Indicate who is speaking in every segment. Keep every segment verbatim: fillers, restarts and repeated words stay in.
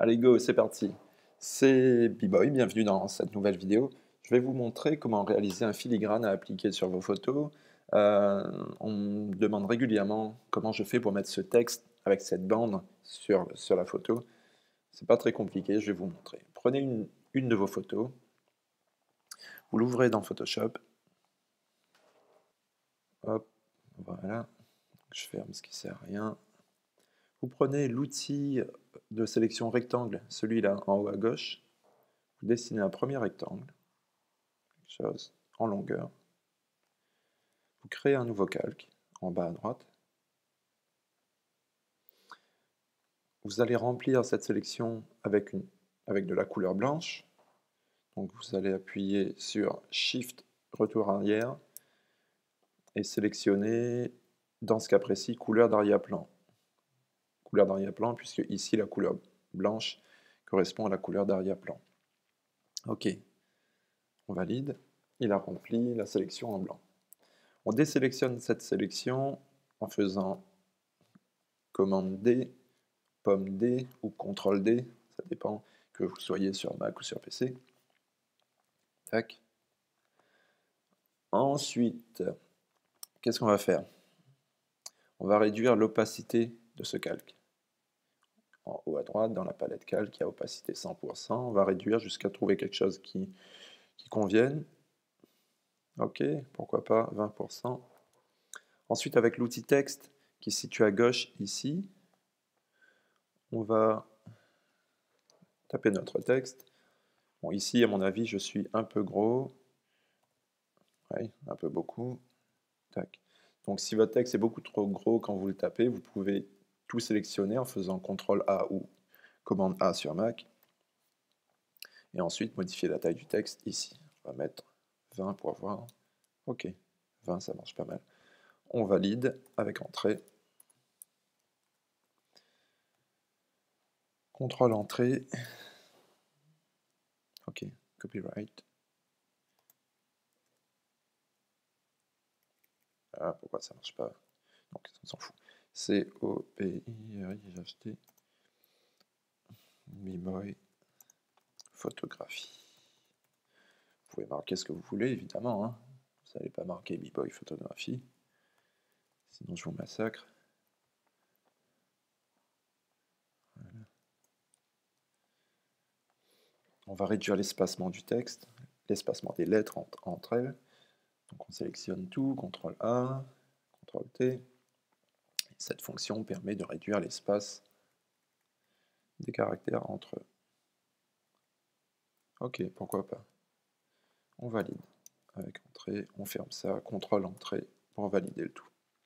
Speaker 1: Allez go, c'est parti. C'est B-Boy, bienvenue dans cette nouvelle vidéo. Je vais vous montrer comment réaliser un filigrane à appliquer sur vos photos. Euh, on me demande régulièrement comment je fais pour mettre ce texte avec cette bande sur, sur la photo. C'est pas très compliqué, je vais vous montrer. Prenez une, une de vos photos, vous l'ouvrez dans Photoshop. Hop, voilà. Je ferme ce qui sert à rien. Vous prenez l'outil de sélection rectangle, celui-là en haut à gauche. Vous dessinez un premier rectangle, quelque chose en longueur. Vous créez un nouveau calque en bas à droite. Vous allez remplir cette sélection avec, une, avec de la couleur blanche. Donc vous allez appuyer sur Shift, retour arrière, et sélectionner, dans ce cas précis, couleur d'arrière-plan. Couleur d'arrière-plan, puisque ici la couleur blanche correspond à la couleur d'arrière-plan. Ok, on valide. Il a rempli la sélection en blanc. On désélectionne cette sélection en faisant commande D, pomme D ou contrôle D, ça dépend que vous soyez sur Mac ou sur P C. Tac. Ensuite, qu'est-ce qu'on va faire? On va réduire l'opacité de ce calque. En haut à droite, dans la palette calque, il y a opacité cent pour cent. On va réduire jusqu'à trouver quelque chose qui, qui convienne. Ok, pourquoi pas vingt pour cent. Ensuite, avec l'outil texte qui se situe à gauche ici, on va taper notre texte. Bon, ici, à mon avis, je suis un peu gros. Oui, un peu beaucoup. Tac. Donc, si votre texte est beaucoup trop gros quand vous le tapez, vous pouvez tout sélectionner en faisant contrôle A ou commande A sur Mac. Et ensuite, modifier la taille du texte ici. On va mettre vingt pour voir. Ok, vingt, ça marche pas mal. On valide avec entrée. Contrôle entrée. Ok, copyright. Ah, pourquoi ça marche pas? Donc, on s'en fout. C O P I R I H T. B-Boy. Photographie. Vous pouvez marquer ce que vous voulez, évidemment. Hein. Vous n'allez pas marquer B-Boy photographie. Sinon, je vous massacre. Voilà. On va réduire l'espacement du texte, l'espacement des lettres entre, entre elles. Donc, on sélectionne tout, contrôle A, contrôle T. Et cette fonction permet de réduire l'espace des caractères entre eux. Ok, pourquoi pas. On valide. Avec entrée, on ferme ça, contrôle entrée pour valider le tout.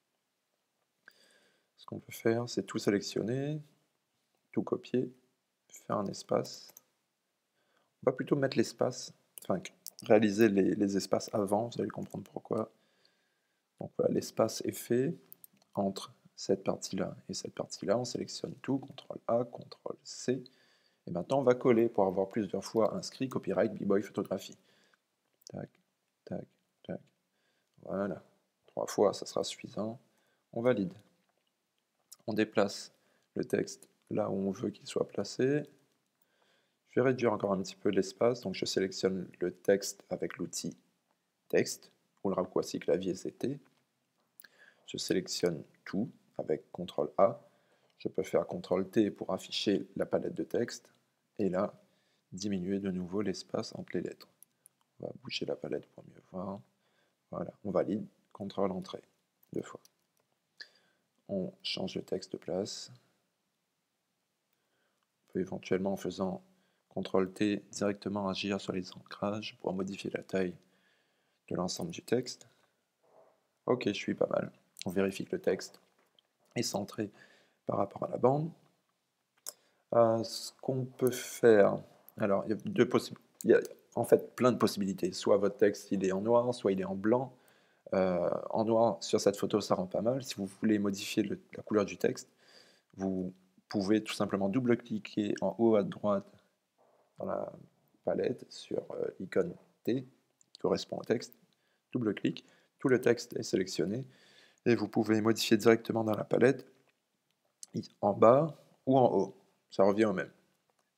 Speaker 1: Ce qu'on peut faire, c'est tout sélectionner, tout copier, faire un espace. On va plutôt mettre l'espace, enfin réaliser les, les espaces avant, vous allez comprendre pourquoi. Donc voilà, l'espace est fait entre cette partie-là et cette partie-là. On sélectionne tout, contrôle A, contrôle C. Et maintenant, on va coller pour avoir plusieurs fois inscrit copyright B-Boy photographie. Tac, tac, tac. Voilà. Trois fois, ça sera suffisant. On valide. On déplace le texte là où on veut qu'il soit placé. Je vais réduire encore un petit peu l'espace. Donc, je sélectionne le texte avec l'outil texte ou le raccourci clavier C T. Je sélectionne tout avec contrôle A. Je peux faire contrôle T pour afficher la palette de texte. Et là, diminuer de nouveau l'espace entre les lettres. On va bouger la palette pour mieux voir. Voilà, on valide. contrôle entrée, deux fois. On change le texte de place. On peut éventuellement, en faisant contrôle T, directement agir sur les ancrages pour modifier la taille de l'ensemble du texte. Ok, je suis pas mal. On vérifie que le texte est centré par rapport à la bande. Euh, ce qu'on peut faire, alors il y a deux possibilités, il y a en fait plein de possibilités. Soit votre texte il est en noir, soit il est en blanc. Euh, en noir, sur cette photo, ça rend pas mal. Si vous voulez modifier le, la couleur du texte, vous pouvez tout simplement double-cliquer en haut à droite dans la palette sur euh, l'icône T qui correspond au texte. Double-clic, tout le texte est sélectionné et vous pouvez modifier directement dans la palette en bas ou en haut. Ça revient au même.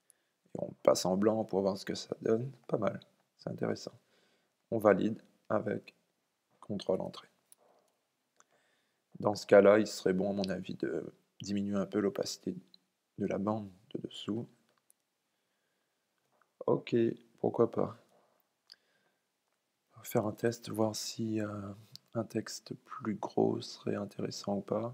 Speaker 1: Et on passe en blanc pour voir ce que ça donne. Pas mal, c'est intéressant. On valide avec contrôle entrée. Dans ce cas-là, il serait bon, à mon avis, de diminuer un peu l'opacité de la bande de dessous. Ok, pourquoi pas. On va faire un test, voir si euh, un texte plus gros serait intéressant ou pas.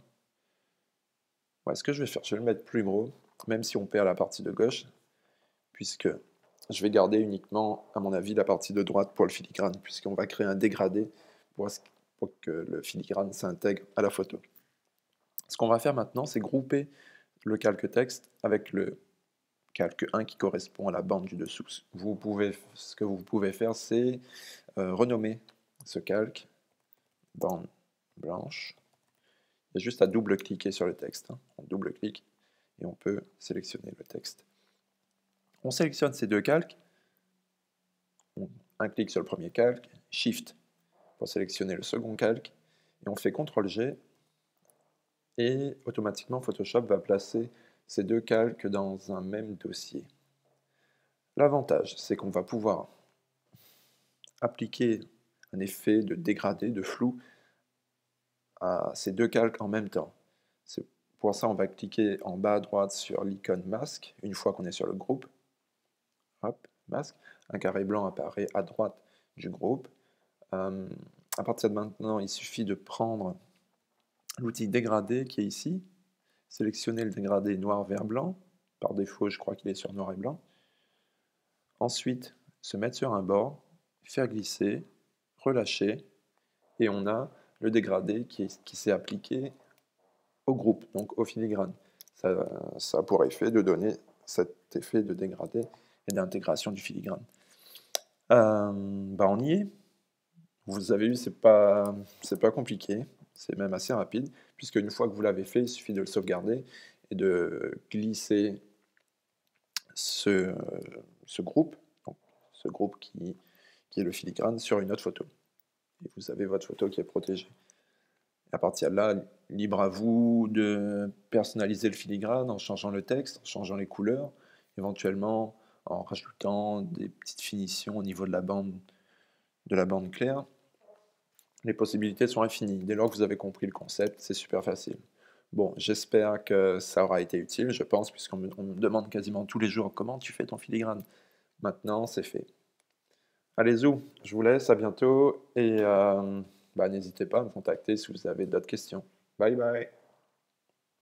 Speaker 1: Ouais, ce que je vais faire, je vais le mettre plus gros, même si on perd la partie de gauche, puisque je vais garder uniquement, à mon avis, la partie de droite pour le filigrane, puisqu'on va créer un dégradé pour, pour que le filigrane s'intègre à la photo. Ce qu'on va faire maintenant, c'est grouper le calque texte avec le calque un qui correspond à la bande du dessous. Vous pouvez, ce que vous pouvez faire, c'est euh, renommer ce calque bande blanche. Il y a juste à double-cliquer sur le texte. Hein. On double-clique et on peut sélectionner le texte. On sélectionne ces deux calques. On, un clic sur le premier calque, Shift pour sélectionner le second calque, et on fait contrôle G, et automatiquement Photoshop va placer ces deux calques dans un même dossier. L'avantage, c'est qu'on va pouvoir appliquer un effet de dégradé, de flou, à ces deux calques en même temps. Pour ça, on va cliquer en bas à droite sur l'icône masque, une fois qu'on est sur le groupe. Hop, masque. Un carré blanc apparaît à droite du groupe. Euh, à partir de maintenant, il suffit de prendre l'outil dégradé qui est ici, sélectionner le dégradé noir, vert, blanc. Par défaut, je crois qu'il est sur noir et blanc. Ensuite, se mettre sur un bord, faire glisser, relâcher, et on a le dégradé qui, qui s'est appliqué au groupe, donc au filigrane. Ça, ça a pour effet de donner cet effet de dégradé et d'intégration du filigrane. Euh, bah on y est. Vous avez vu, c'est pas, c'est pas compliqué, c'est même assez rapide, puisque une fois que vous l'avez fait, il suffit de le sauvegarder et de glisser ce, ce groupe, donc ce groupe qui, qui est le filigrane, sur une autre photo. Et vous avez votre photo qui est protégée. À partir de là, libre à vous de personnaliser le filigrane en changeant le texte, en changeant les couleurs, éventuellement en rajoutant des petites finitions au niveau de la bande, de la bande claire. Les possibilités sont infinies. Dès lors que vous avez compris le concept, c'est super facile. Bon, j'espère que ça aura été utile, je pense, puisqu'on me, on me demande quasiment tous les jours comment tu fais ton filigrane. Maintenant, c'est fait. Allez, zou, je vous laisse, à bientôt, et euh, bah, n'hésitez pas à me contacter si vous avez d'autres questions. Bye bye.